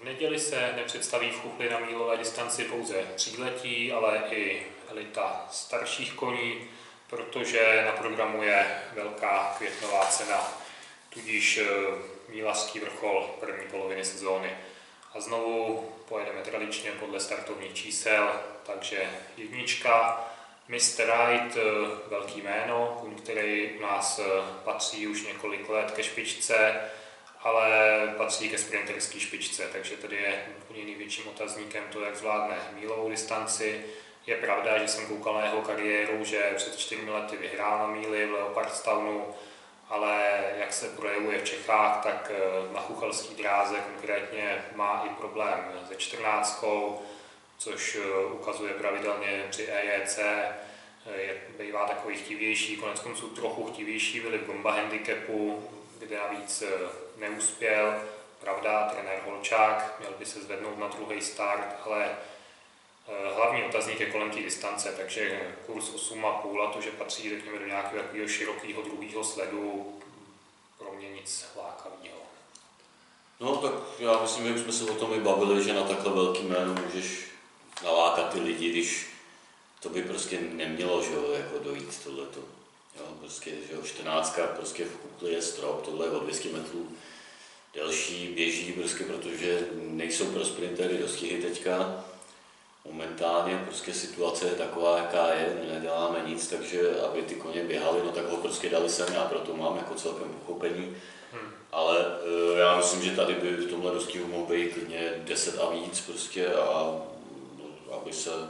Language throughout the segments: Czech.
neděli se nepředstaví v Chuchli na mílové distanci pouze tříletí, ale i elita starších koní, protože na programu je velká květnová cena, tudíž mílařský vrchol první poloviny sezóny. A znovu pojedeme tradičně podle startovních čísel, takže jednička, Mr. Right, velký jméno, který u nás patří už několik let ke špičce, ale patří ke sprinterské špičce, takže tady je úplně největším otazníkem to, jak zvládne mílovou distanci. Je pravda, že jsem koukal na jeho kariéru, že před 4 lety vyhrál na míli v Leopardstownu, ale jak se projevuje v Čechách, tak na chuchelské dráze konkrétně má i problém se 14, což ukazuje pravidelně při EJC. Bývá takový chtivější, konec konců trochu chtivější byli v Gomba handicapu, kde navíc neuspěl. Pravda, trenér Holčák, měl by se zvednout na druhý start, ale hlavní otazník je kolem té distance, takže kurz 8,5 a to, že patří řekněme do nějakého takového širokého druhého sledu, pro mě nic lákavého. No tak já myslím, že už jsme se o tom i bavili, že na takhle velký jméno můžeš nalákat ty lidi, když to by prostě nemělo, že jo, jako dojít tohleto. Jo, prostě, že jo, 14 prostě v Chuchli je strop, tohle je o 200 metrů delší, běží prostě, protože nejsou pro sprintery dostihy teďka. Momentálně prostě situace je taková, jaká je, my neděláme nic, takže aby ty koně běhaly, no tak ho prostě dali sem, já proto mám jako celkem pochopení. Ale já myslím, že tady by v tomhle dostihu mohl být klidně 10 a víc prostě a aby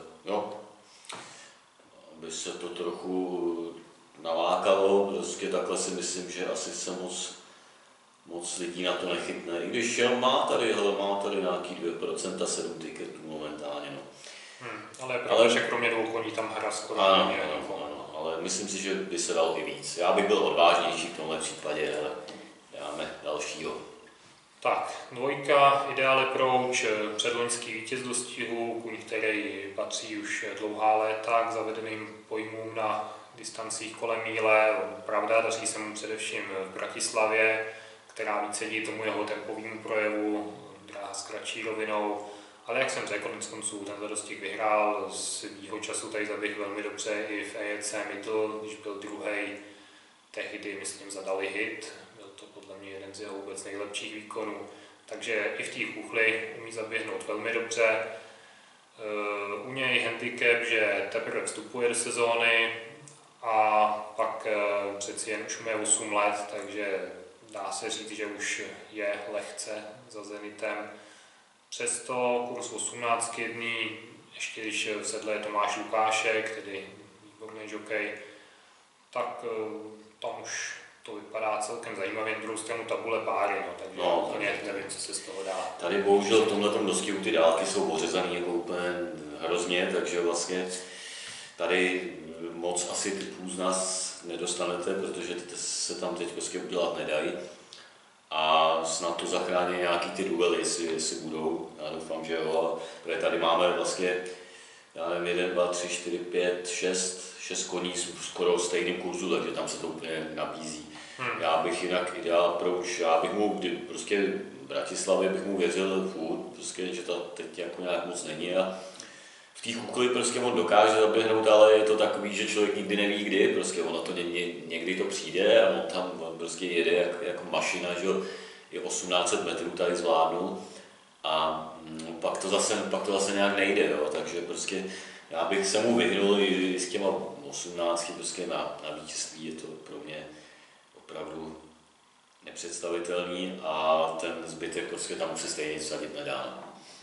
se to trochu nalákalo, prostě takhle si myslím, že asi se moc lidí na to nechytne. I když má tady nějaký 2%, 7 tiketů momentálně. No. Ale je pravda, že kromě 2 koní tam hra skoro není. Ano, ale myslím si, že by se dal i víc. Já bych byl odvážnější v tomhle případě, ale dáme dalšího. Tak, 2, Ideal Approach, předloňský vítěz dostihu, kůň, který patří už dlouhá léta k zavedeným pojmům na distancích kolem míle. Pravda, daří se mu především v Bratislavě, která víc sedí tomu jeho tempovému projevu, dráha s kratší rovinou. Ale jak jsem řekl, konec konců tenhle dostih vyhrál, svýho času tady zaběhl velmi dobře i v EJC Middle, když byl druhý, tehdy myslím zadali hit, byl to podle mě jeden z jeho vůbec nejlepších výkonů, takže i v té Chuchli umí zaběhnout velmi dobře. U něj handicap, že teprve vstupuje do sezóny a pak přeci jen už mu je 8 let, takže dá se říct, že už je lehce za Zenitem. Přesto kurz 18 jedný, ještě když v sedle je Tomáš Lukášek, tedy výborný jockey, tak tam už to vypadá celkem zajímavě, na druhou stranu tabule páry, takže úplně nevím, co se z toho dá. Tady bohužel v tomhletom dostihu ty dálky jsou ořezaný jako úplně hrozně, takže vlastně tady moc asi typů z nás nedostanete, protože ty se tam teď prostě udělat nedají. A snad to zachrání nějaký ty duely, jestli budou, já doufám, že jo, protože tady máme vlastně, já nevím, 1, 2, 3, 4, 5, 6 koní skoro stejným kurzu, takže tam se to úplně nabízí. Já bych jinak Ideal Approach, já bych mu prostě v Bratislavě bych mu věřil furt, prostě, že to teď jako nějak moc není a v té Chuchli prostě on dokáže zaběhnout, ale je to takový, že člověk nikdy neví kdy, prostě ono to někdy to přijde a on tam prostě jede jako mašina, že je 1800 metrů tady zvládnu a pak to zase nějak nejde, jo, takže prostě já bych se mu vyhnul i s těma 18 prostě na vítězství, je to pro mě opravdu nepředstavitelný a ten zbytek prostě tam už se stejně vsadit nedá.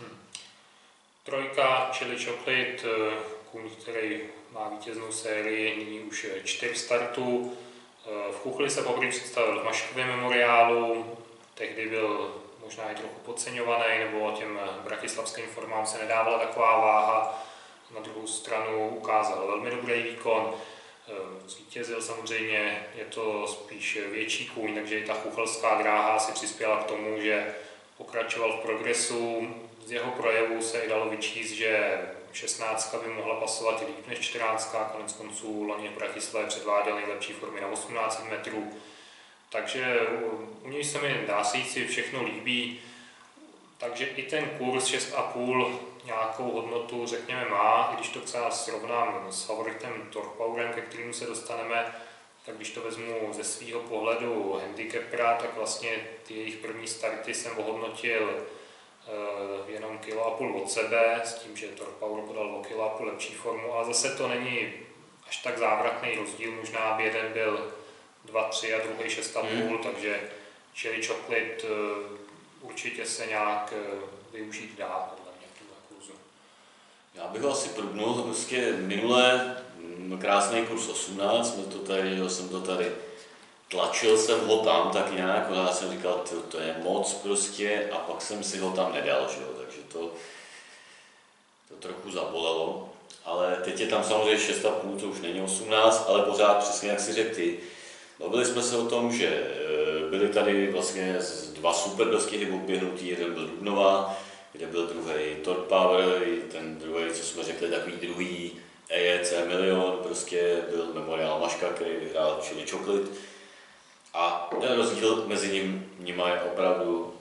3, Chili Chocolate, kůň, který má vítěznou sérii, nyní už 4 startů. V Chuchli se poprvé představil v Maškově memoriálu, tehdy byl možná i trochu podceňovaný, nebo těm bratislavským formám se nedávala taková váha. Na druhou stranu ukázal velmi dobrý výkon, zvítězil samozřejmě, je to spíš větší kůň, takže i ta chuchelská dráha si přispěla k tomu, že pokračoval v progresu. Z jeho projevu se i dalo vyčíst, že 16 by mohla pasovat i líp než 14, konec konců loni v Bratislavě předváděl nejlepší formy na 18 metrů. Takže u něj se mi, dá se říct, všechno líbí. Takže i ten kurz 6,5 nějakou hodnotu, řekněme, má, i když to třeba srovnám s favoritem Torpowerem, ke kterému se dostaneme, tak když to vezmu ze svého pohledu handicapera, tak vlastně ty jejich první starty jsem ohodnotil jenom 1,5 kg od sebe, s tím, že Torpower podal o 1,5 kg lepší formu, ale zase to není až tak závratný rozdíl, možná by jeden byl 2,3 a druhý 6,5, takže Chili Chocolate určitě se nějak využít dá podle mě v tomhle kurzu. Já bych ho asi průbnul, prostě minulé krásný kurz 18, jsem to tady tlačil jsem ho tam tak nějak, já jsem říkal, to je moc prostě, a pak jsem si ho tam nedal, že jo? Takže to trochu zabolelo. Ale teď je tam samozřejmě 6,5, to už není 18, ale pořád přesně jak si řekl ty. Bavili jsme se o tom, že byly tady vlastně dva super dostihy oběhnutý, jeden byl Dubnová, kde byl druhý Torpower, ten druhý, co jsme řekli, takový druhý EEC milion, prostě byl Memorial Maška, který vyhrál Chili Chocolate. A ten rozdíl mezi nimi je opravdu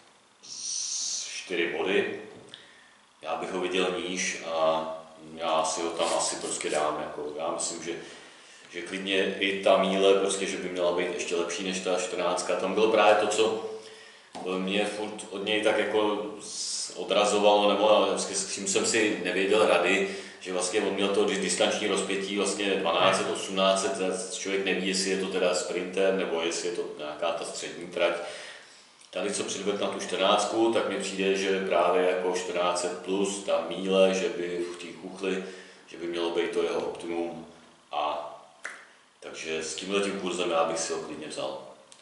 4 body. Já bych ho viděl níž a já si ho tam asi prostě dám. Jako, já myslím, že klidně i ta míle, prostě, že by měla být ještě lepší než ta 14. Tam bylo právě to, co mě furt od něj tak jako odrazovalo, nebo s čím jsem si nevěděl rady, že vlastně on měl to distanční rozpětí vlastně 1200, 1800, člověk neví, jestli je to teda sprinter, nebo jestli je to nějaká ta střední trať. Tady, co předvedl na tu 14, tak mi přijde, že právě jako 1400 plus ta míle, že by v té kuchli, že by mělo být to jeho optimum. A takže s tímhletím kurzem já bych si ho klidně vzal.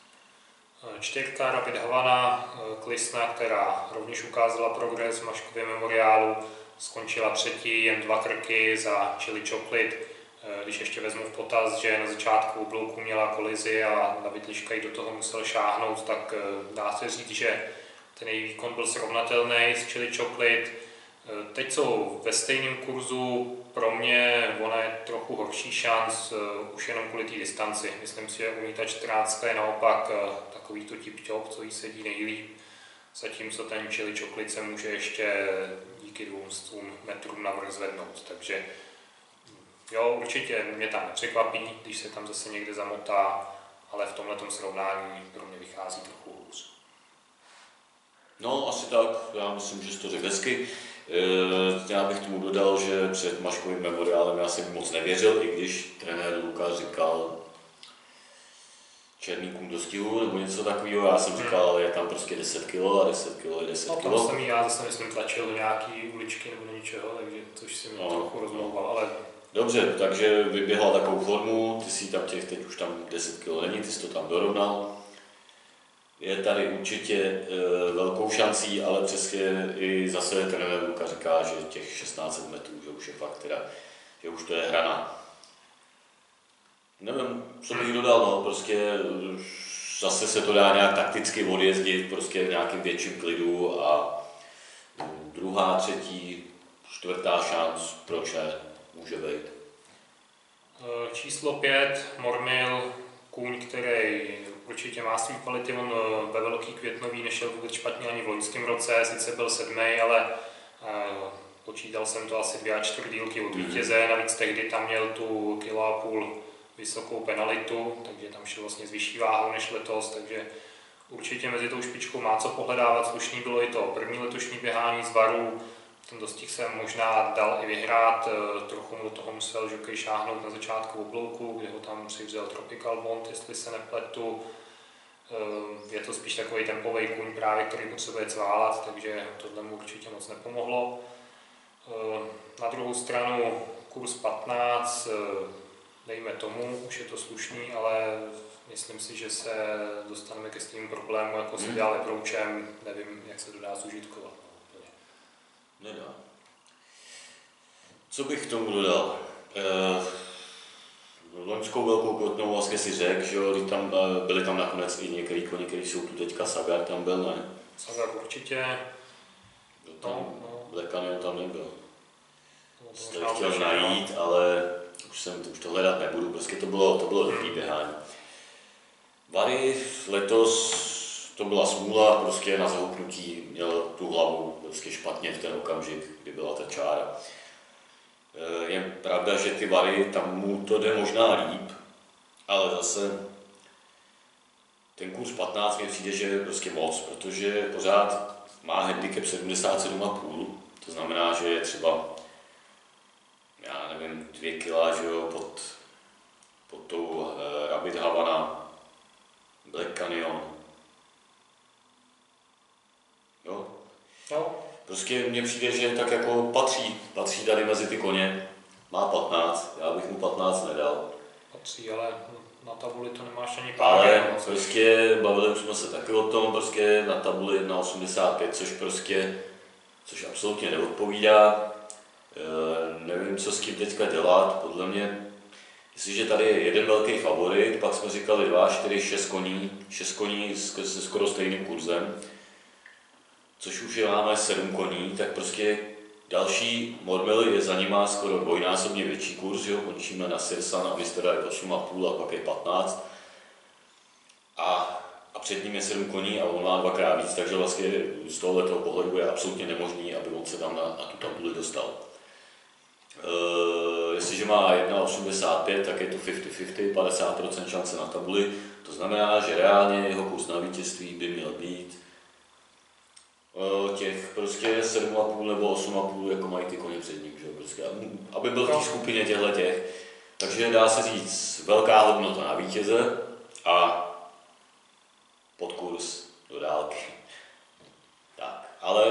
4. Rapid Havana, Klisna, která rovněž ukázala progres v Maškově memoriálu, skončila třetí, jen 2 krky za Chili Chocolate. Když ještě vezmu v potaz, že na začátku oblouku měla kolizi a David Liška do toho musel šáhnout, tak dá se říct, že ten její výkon byl srovnatelný s Chili Chocolate. Teď jsou ve stejném kurzu, pro mě ona je trochu horší šanc, už jenom kvůli té distanci. Myslím si, že u ní ta 14 je naopak takový to tip-top, co jí sedí nejlíp, zatímco ten Chili Chocolate se může ještě díky 200 metrům navrch zvednout. Takže jo, určitě mě tam nepřekvapí, když se tam zase někde zamotá, ale v tomhletom srovnání pro mě vychází trochu hůř. No, asi tak, já myslím, že jsi to řekl hezky. Já bych tomu dodal, že před Maškovým memoriálem já jsem moc nevěřil, i když trenér Lukáš říkal černýkům dostihu nebo něco takového, já jsem říkal, ale je tam prostě 10 kg a 10 kg je 10 kg. No, tam jsem já zase myslím tlačil do nějaký uličky nebo do ničeho, takže což si mě trochu rozmlouval, ale... Dobře, takže vyběhla takovou formu, ty si tam teď už tam 10 kg není, ty jsi to tam dorovnal. Je tady určitě velkou šancí, ale přesně i zase trenér Luka říká, že těch 1600 metrů, že už je fakt teda, že už to je hrana. Nevím, co bych dodal, no, prostě zase se to dá nějak takticky odjezdit, prostě v nějakým větším klidu a druhá, třetí, čtvrtá šanc, proč ne, může být. Číslo 5, Mormil, kůň, který určitě má svý kvality, on ve Velký Květnový nešel vůbec špatně ani v loňském roce, sice byl 7., ale počítal jsem to asi 2,25 dílky od vítěze, navíc tehdy tam měl tu 1,5 kg vysokou penalitu, takže tam šel vlastně s vyšší váhou než letos, takže určitě mezi tou špičkou má co pohledávat, slušný bylo i to první letošní běhání z Varu, ten dostih jsem možná dal i vyhrát, trochu mu do toho musel žokej šáhnout na začátku oblouku, kde ho tam přivřel Tropical Bond, jestli se nepletu. Je to spíš takový tempový kůň právě, který potřebuje cválat, takže tohle mu určitě moc nepomohlo. Na druhou stranu kurz 15, dejme tomu, už je to slušný, ale myslím si, že se dostaneme ke stejnému problému, jako se dělal Approachem, nevím, jak se to dá zužitkovat. Nedá. Co bych k tomu dodal? Loňskou Velkou Květnovou vlastně si řekl, že jo, tam byli tam nakonec i některý koni, který jsou tu teďka, Sagar tam byl, ne? Sagar určitě. No. Black Canyon tam nebyl. Jste chtěl najít, ale už to hledat nebudu, prostě to bylo dobrý běhání. Vary letos to byla smůla, prostě na zahoupnutí měl tu hlavu prostě špatně v ten okamžik, kdy byla ta čára. Je pravda, že ty vary, tam mu to jde možná líp, ale zase ten kurz 15 mi přijde, že je prostě moc, protože pořád má handicap 77,5, to znamená, že je třeba, já nevím, 2 kg, že jo, pod tou Rabbit Havana, Black Canyon. Jo? No. Prostě mně přijde, že tak jako patří tady mezi ty koně. Má 15, já bych mu 15 nedal. Patří, ale na tabuli to nemáš ani pár. Ale prostě bavili už jsme se taky o tom, prostě na tabuli 1,85, což absolutně neodpovídá. Nevím, co s tím teďka dělat, podle mě, jestliže tady je jeden velký favorit, pak jsme říkali 2, 4, 6 koní se skoro stejným kurzem, což už je máme 7 koní, tak prostě další Mormel je za nima skoro dvojnásobně větší kurz, jo? Končíme na Sirsan a Mistera je 8,5 a pak je 15. A před ním je 7 koní a on má 2krát víc, takže vlastně z tohoto pohledu je absolutně nemožný, aby on se tam na tu tabuli dostal. Jestliže má 1,85, tak je to 50-50, 50% šance na tabuli, to znamená, že reálně jeho kurz na vítězství by měl být těch prostě 7,5 nebo 8,5, jako mají ty koně před ním, že? Prostě, aby byl v té skupině těch. Takže dá se říct velká hodnota na vítěze a podkurz do dálky. Tak, ale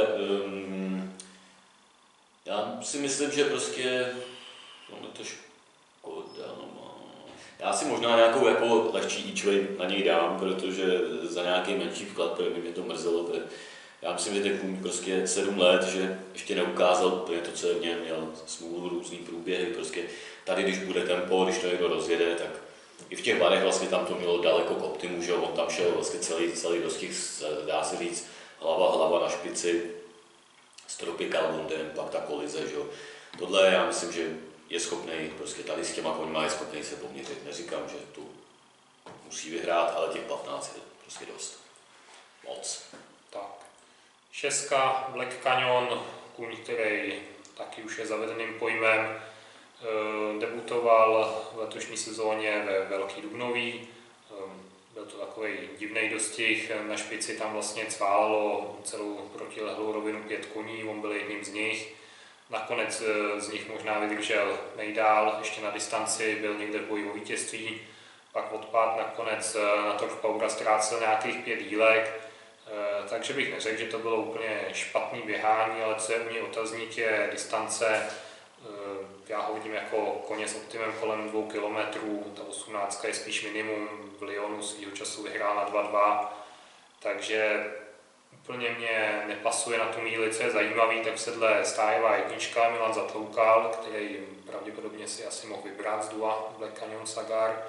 já si myslím, že prostě to škoda, já si možná nějakou jako lehčí e na něj dám, protože za nějaký menší vklad, protože by mě to mrzelo. Já myslím, že ten kůň prostě 7 let, že ještě neukázal úplně to, co je v něm, měl smůlu, různý průběhy, prostě tady, když bude tempo, když to někdo rozjede, tak i v těch varech vlastně tam to mělo daleko k optimu, že on tam šel vlastně celý dostih, dá se říct, hlava na špici, s Tropical Bondem, pak ta kolize, že jo. Tohle já myslím, že je schopný, prostě tady s těma koňma je schopný se poměřit. Neříkám, že tu musí vyhrát, ale těch 15 je prostě dost. Moc. Tak. 6. Black Canyon, kůň, který taky už je zavedeným pojmem, debutoval v letošní sezóně ve Velký Dubnový. Byl to takový divný dostih, na špici tam vlastně cválalo celou protilehlou rovinu 5 koní, on byl jedním z nich. Nakonec z nich možná vydržel nejdál, ještě na distanci, byl někde v boji o vítězství, pak odpad, nakonec na Torf Power ztrácel nějakých 5 jílek, takže bych neřekl, že to bylo úplně špatný běhání, ale co je u něj otazník je distance. Já ho vidím jako koně s optimem kolem 2 km, ta 18 je spíš minimum, v Lyonu svýho času vyhrál na 2,2, takže úplně mě nepasuje na tu míli, co je zajímavý, tak v sedle stájová jednička Milan Zatloukal, který pravděpodobně si asi mohl vybrat z dua Black Canyon Sagar.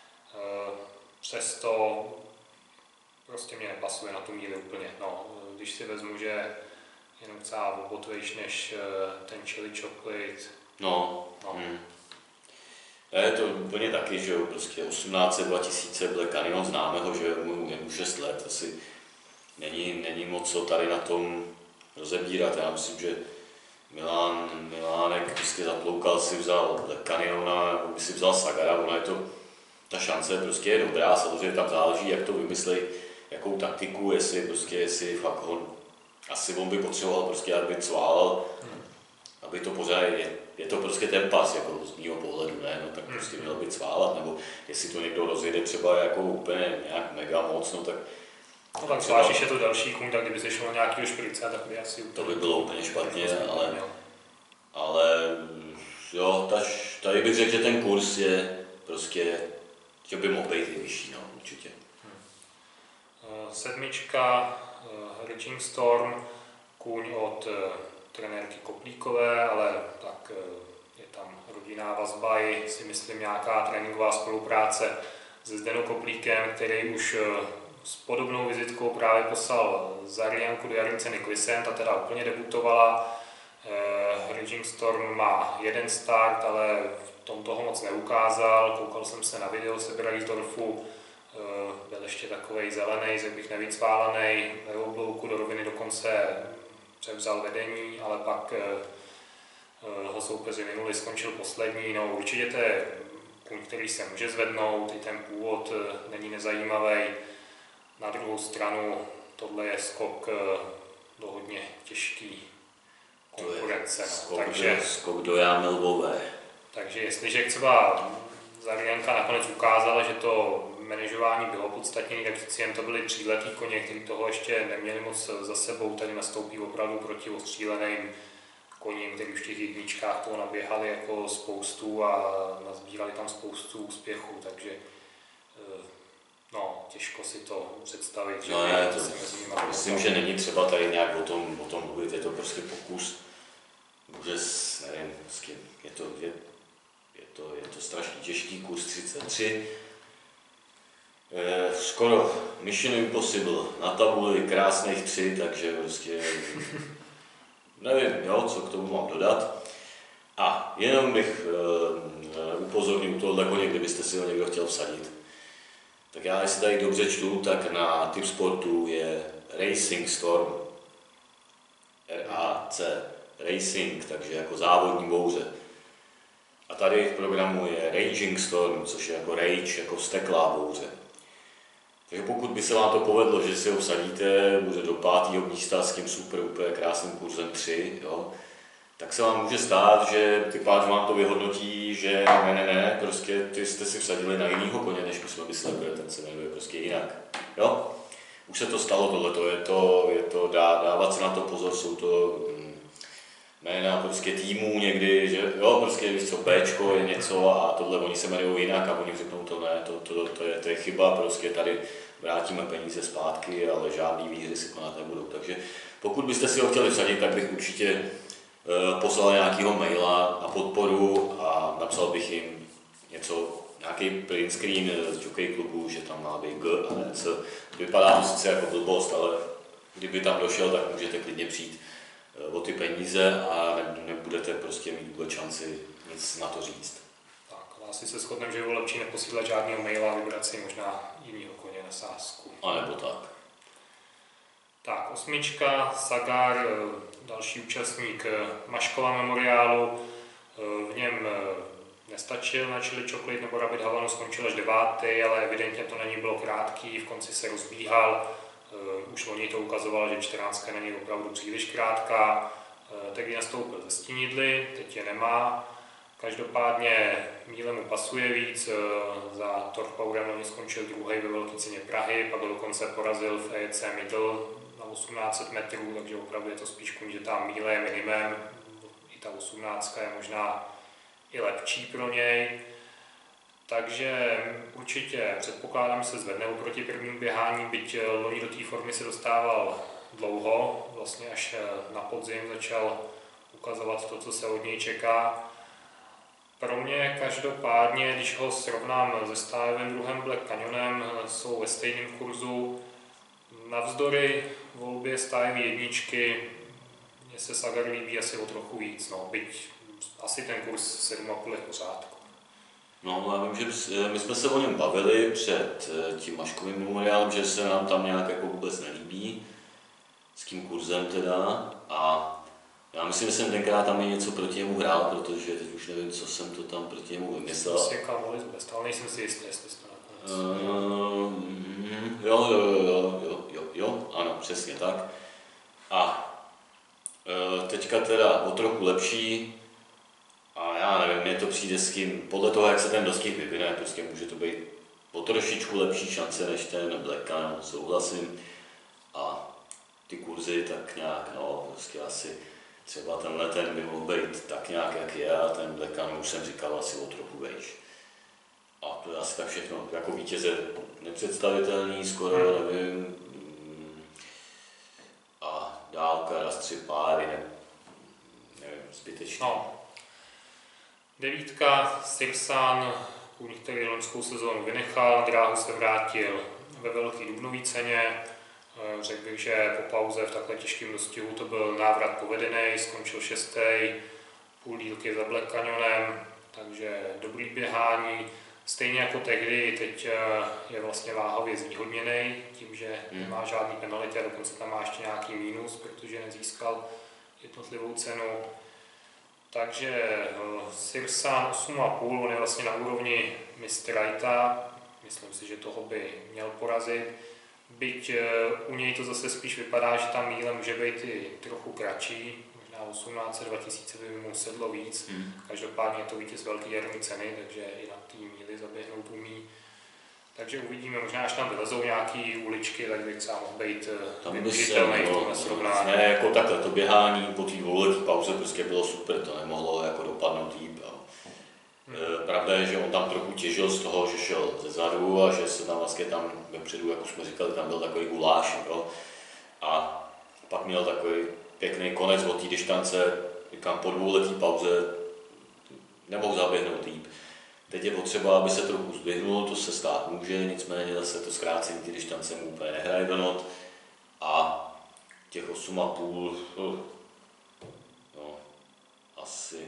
Přesto prostě mě nepasuje na tu míli úplně. No, když si vezmu, že jenom celá obotvejš než ten Chili Chocolate. Je to úplně taky, že jo, prostě 18, 2000 Black Canyon známe ho, že je mu 6 let, asi není moc co tady na tom rozebírat. Já myslím, že Milánek prostě Zatloukal si vzal Black Canyona, nebo by si vzal Sagara, ona je to, ta šance prostě je dobrá, samozřejmě tam záleží, jak to vymyslej, jakou taktiku, jestli fakt asi on by potřeboval prostě, aby cválal, aby to pořád, je to prostě ten pas, jako z mýho pohledu, ne, no tak prostě měl by cválat, nebo jestli to někdo rozjede třeba jako úplně nějak mega moc, no tak. No tak zvlášť, když je to další kůň, tak kdyby se šlo nějakýho šprice, tak by asi to by bylo úplně špatně, ale jo, tady bych řekl, že ten kurz je prostě, že by mohl být i vyšší, no, určitě. 7. Raging Storm, kůň od trenérky Koplíkové, ale tak je tam rodinná vazba i si myslím nějaká tréninková spolupráce se Zdenou Koplíkem, který už s podobnou vizitkou právě poslal Zarianku do jarní ceny Crescent a teda úplně debutovala. Raging Storm má 1 start, ale v tom toho moc neukázal. Koukal jsem se na video Sebereisdorfu, byl ještě takovej zelený, řekl bych nevycválaný, ve oblouku do roviny dokonce převzal vedení, ale pak ho soupeři minuli, skončil poslední. No, určitě to je kuň, který se může zvednout, i ten původ není nezajímavý. Na druhou stranu tohle je skok do hodně těžký konkurence. Skok do jámy lvové. Takže jestliže třeba Zarianka nakonec ukázala, že to manažování bylo podstatněné, tak přeci jen to byly tříletý koně, kteří toho ještě neměli moc za sebou, tady nastoupí opravdu proti ostříleným koním, kteří už v těch jedničkách toho naběhali jako spoustu a nazbírali tam spoustu úspěchů, takže no, těžko si to představit. Že myslím, že není třeba tady nějak o tom mluvit, je to prostě pokus, nevím, je to strašně těžký, kurz 33. Skoro Mission Impossible, na tabuli krásných 3, takže prostě nevím, co k tomu mám dodat. A jenom bych upozornil tohle koně, kdybyste si ho někdo chtěl vsadit. Tak já, jestli tady dobře čtu, tak na Tip Sportu je Racing Storm. RAC, Racing, takže jako závodní bouře. A tady v programu je Raging Storm, což je jako rage, jako vzteklá bouře. Takže pokud by se vám to povedlo, že si ho vsadíte, bude do 5. místa s tím super úplně krásným kurzem 3, tak se vám může stát, že typáč vám to vyhodnotí, že ne, prostě ty jste si vsadili na jinýho koně, než my jsme mysleli, protože ten se jmenuje prostě jinak. Už se to stalo tohleto, je to dávat si na to pozor, jsou to jména prostě týmů někdy, že prostě víš co, Bčko je něco a tohle oni se jmenují jinak a oni řeknou to ne, to je chyba, prostě tady vrátíme peníze zpátky, ale žádný výhry si konat nebudou. Takže pokud byste si ho chtěli vsadit, tak bych určitě poslal nějakýho maila na podporu a napsal bych jim nějaký print screen z Jockey klubu, že tam má být G a ne C. Vypadá to sice jako blbost, ale kdyby tam došel, tak můžete klidně přijít o ty peníze a nebudete prostě mít vůbec šanci nic na to říct. Tak, asi se shodneme, že by bylo lepší neposílat žádného maila a vybrat si možná jinýho koně na sázku. A nebo tak. Tak, 8. Sagar, další účastník Maškova memoriálu, v něm nestačil na Chili Chocolate nebo Rabbit Havanu, skončil až 9., ale evidentně to na něj bylo krátký, v konci se rozbíhal, už loni to ukazovalo, že 14 na něj opravdu příliš krátká, tehdy nastoupil ze Stínidly, teď je nemá. Každopádně míle mu pasuje víc, za Torpourem loni skončil 2. ve velké ceně Prahy, pak ho dokonce porazil v EC Middle na 1800 metrů, takže opravdu je to spíš kuň, že tam míle je minimem, i ta 18 je možná i lepší pro něj. Takže určitě předpokládám, že se zvedne oproti prvnímu běhání, byť loni do té formy se dostával dlouho, vlastně až na podzim začal ukazovat to, co se od něj čeká. Pro mě každopádně, když ho srovnám se Stávem druhým Black Canyonem, jsou ve stejném kurzu. Navzdory volbě Stávy jedničky mně se Sagar líbí asi o trochu víc, byť asi ten kurz 7,5 je v pořádku. No, já vím, že my jsme se o něm bavili před tím Maškovým memoriálem, že se nám tam nějak jako vůbec nelíbí, s tím kurzem teda, a já myslím, že jsem tenkrát tam i něco proti němu hrál, protože teď už nevím, co jsem to tam proti němu vymyslel. Ale nejsem si jistý, jestli jste Jo, ano, přesně tak. A teďka teda o trochu lepší, a já nevím, mně to přijde s tím, podle toho, jak se ten dostih vyvine, prostě může to být o trošičku lepší šance než ten Black Canyon, souhlasím. A ty kurzy tak nějak, prostě asi třeba tenhle ten by mohl být tak nějak, jak je, a ten Black Canyon už jsem říkal asi o trochu vejš. A to je asi tak všechno, jako vítěze nepředstavitelný, skoro nevím. A dálka, raz 3 páry, nevím, zbytečný. 9. Sirsan, kůň, který loňskou sezónu vynechal, na dráhu se vrátil ve velké dubnové ceně. Řekl bych, že po pauze v takhle těžkém dostihu to byl návrat povedený, skončil 6. půl dílky za Black Canyonem, takže dobrý běhání. Stejně jako tehdy, teď je vlastně váhově zvýhodněný tím, že nemá žádný penality a dokonce tam má ještě nějaký mínus, protože nezískal jednotlivou cenu. Takže Sirsan 8,5, on je vlastně na úrovni Mr. Righta, myslím si, že toho by měl porazit. Byť u něj to zase spíš vypadá, že ta míle může být i trochu kratší, možná 18 2000 by mu sedlo víc. Každopádně je to vítěz velký jarní ceny, takže i na té míli zaběhnout umí. Takže uvidíme, možná až tam vylezou nějaký uličky, tak by třeba mohl být využitelný v tomhle srovnání. Ne, jako takhle, to běhání po té dvouletý pauze prostě bylo super, to nemohlo jako dopadnout líp. Pravda je, že on tam trochu těžil z toho, že šel ze zadu a že se tam vlastně tam vepředu, jak už jsme říkali, tam byl takový guláš. Jo? A pak měl takový pěkný konec od té distance, říkám, po dvouletý pauze nemohl zaběhnout líp. Teď je potřeba, aby se trochu zdvihnul, to se stát může, nicméně zase to zkrácení té distance mu úplně nehraje do not. A těch 8,5, no, asi,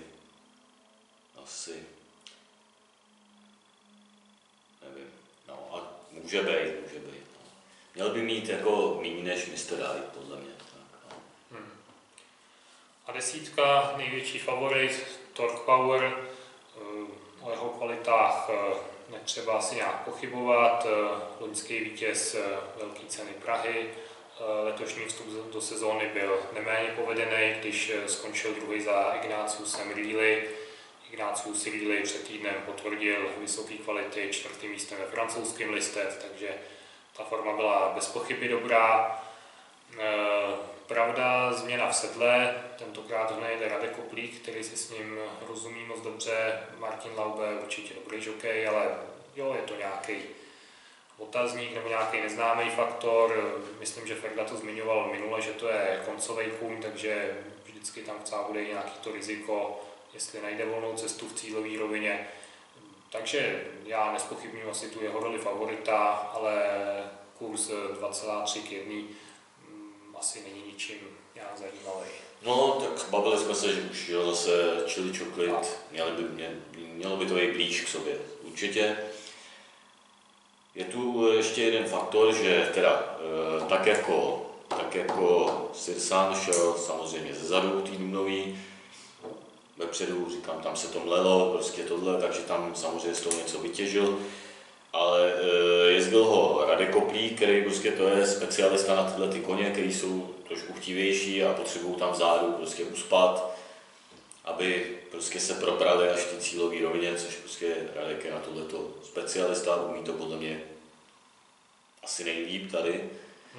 nevím, no a může být. No. Měl by mít jako méně než Mr. Right, podle mě. Tak, no. A desítka, největší favorit, Torque Power, o jeho kvalitách netřeba asi nějak pochybovat. Loňský vítěz velké ceny Prahy, letošní vstup do sezóny byl neméně povedený, když skončil druhý za Ignatiusem Reilly. Ignatius Reilly před týdnem potvrdil vysoké kvality, 4. místem ve francouzském listet, takže ta forma byla bez pochyby dobrá. Pravda, změna v sedle, tentokrát ho nejde Radek Koplík, který si s ním rozumí moc dobře, Martin Laube určitě dobrý žokej, ale jo, je to nějaký otazník nebo nějaký neznámý faktor. Myslím, že Ferda to zmiňoval minule, že to je koncový kůň, takže vždycky tam třeba bude nějaký to riziko, jestli najde volnou cestu v cílové rovině. Takže já nezpochybnuju asi tu jeho roli favorita, ale kurz 2,3 k 1 asi není ničím nějak zajímavý. No, tak bavili jsme se, že už jo, zase Chili Chocolate, mělo by to být blíž k sobě, určitě. Je tu ještě jeden faktor, že teda tak jako Sirsan šel samozřejmě ze zadu tý Dubnový, vepředu, říkám, tam se to mlelo, prostě tohle, takže tam samozřejmě z toho něco vytěžil. Ale jezdil ho Radek Koplík, který prostě to je specialista na tyhle ty koně, který jsou trošku chtivější a potřebují tam vzadu prostě uspat, aby prostě se probrali až ty cílové rovině, což prostě Radek je na tohleto specialista, umí to podle mě asi nejlíp tady.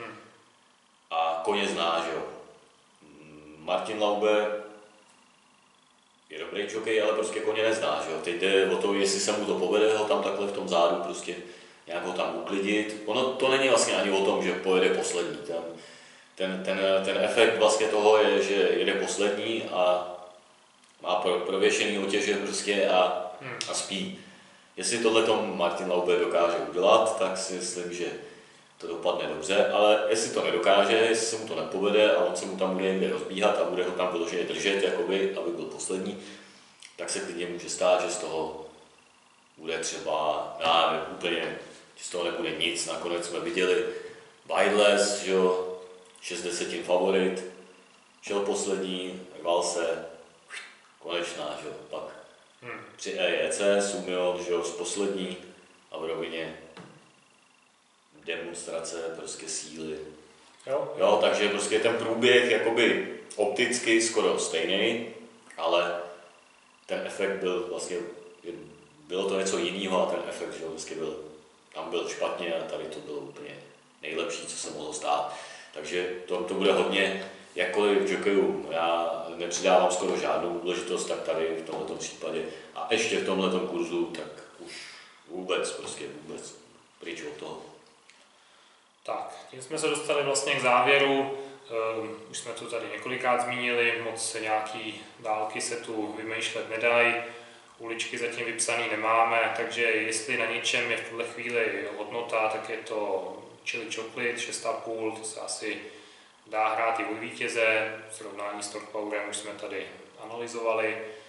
A koně zná, že jo. Martin Laube je dobrý jockey, ale prostě koně nezná, že jo. Teď jde o to, jestli se mu to povede ho tam takhle v tom zádu prostě nějak ho tam uklidit. Ono to není vlastně ani o tom, že pojede poslední. Ten efekt vlastně toho je, že jede poslední a má prověšený otěže prostě a spí. Jestli tohleto Martin Laube dokáže udělat, tak si myslím, že to dopadne dobře, ale jestli to nedokáže, jestli se mu to nepovede a on se mu tam bude někde rozbíhat a bude ho tam vyloženě držet, jakoby, aby byl poslední, tak se klidně může stát, že z toho bude třeba, úplně, že z toho nebude nic. Nakonec jsme viděli Weidles, že jo, 60 favorit, šel poslední, rval se, konečná, že jo, pak při EEC Sumion, že jo, z poslední a v rovině demonstrace prostě síly. Jo, takže prostě ten průběh jakoby opticky skoro stejný, ale ten efekt byl vlastně, bylo to něco jiného a ten efekt, že vlastně tam byl špatně a tady to bylo úplně nejlepší, co se mohlo stát. Takže to bude hodně, jakkoliv v jockeyů já nepřidávám skoro žádnou důležitost, tak tady v tomto případě a ještě v tomto kurzu, tak už vůbec pryč od toho. Tak, tím jsme se dostali vlastně k závěru. Už jsme to tady několikrát zmínili, moc se nějaký dálky se tu vymýšlet nedají, uličky zatím vypsané nemáme, takže jestli na něčem je v tuhle chvíli hodnota, tak je to Chili Chocolate 6,5, to se asi dá hrát i o vítěze, v srovnání s Torque Powerem už jsme tady analyzovali.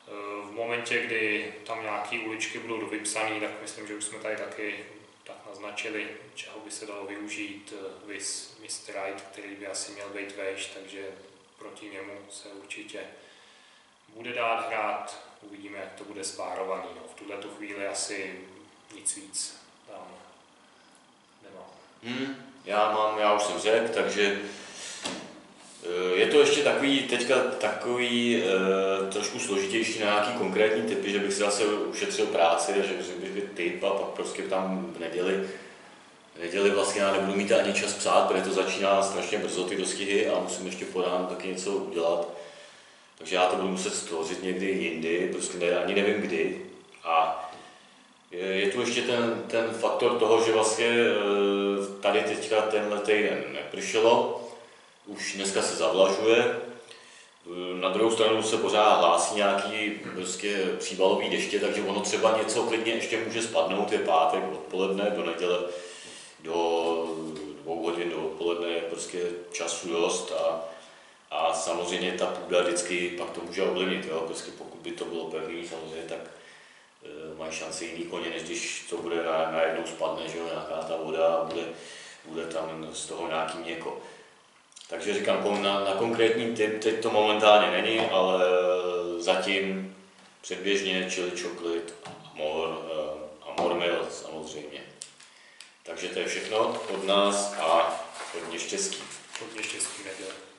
V momentě, kdy tam nějaké uličky budou dovypsané, tak myslím, že už jsme tady taky tak naznačili, čeho by se dalo využít, vis Mr. Right, který by asi měl být vejš, takže proti němu se určitě bude dát hrát. Uvidíme, jak to bude spárovaný. No, v tuhle chvíli asi nic víc tam nemám. Já už jsem řekl, takže je to ještě takový trošku složitější na nějaký konkrétní typy, že bych si zase ušetřil práci a že bych byl typ a pak prostě tam v neděli vlastně já nebudu mít ani čas psát, protože to začíná strašně brzo ty dostihy a musím ještě po ránu taky něco udělat. Takže já to budu muset stvořit někdy jindy, prostě ani nevím kdy. A je tu ještě ten faktor toho, že vlastně tady teďka tenhle týden nepršelo, už dneska se zavlažuje. Na druhou stranu se pořád hlásí nějaký prostě přívalový deště, takže ono třeba něco klidně ještě může spadnout, je pátek odpoledne do neděle do 2 hodin do odpoledne je prostě času dost a samozřejmě ta půda vždycky pak to může ovlivnit, jo? Prostě pokud by to bylo pevný samozřejmě, tak mají šanci jiný koně, než když to bude najednou spadne, že jo? Nějaká ta voda a bude tam z toho nějaký měko. Takže říkám, na konkrétní typ teď to momentálně není, ale zatím předběžně chili chocolate, amor mill samozřejmě. Takže to je všechno od nás a hodně štěstí. Hodně štěstí neděle.